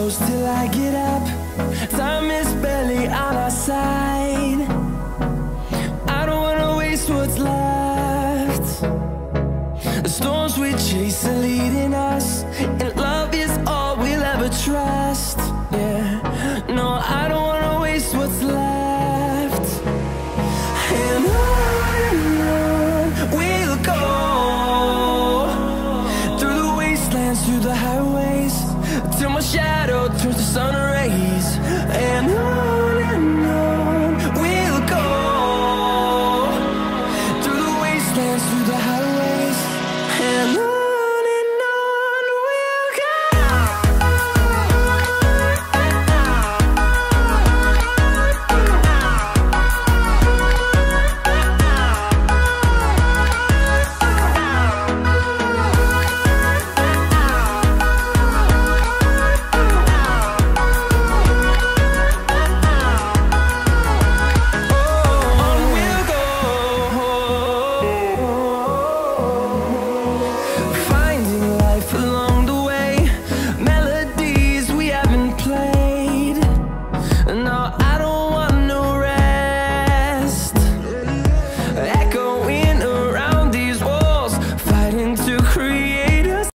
close till I get up. Time is barely on our side. I don't wanna waste what's left. The storms we chase are leaving.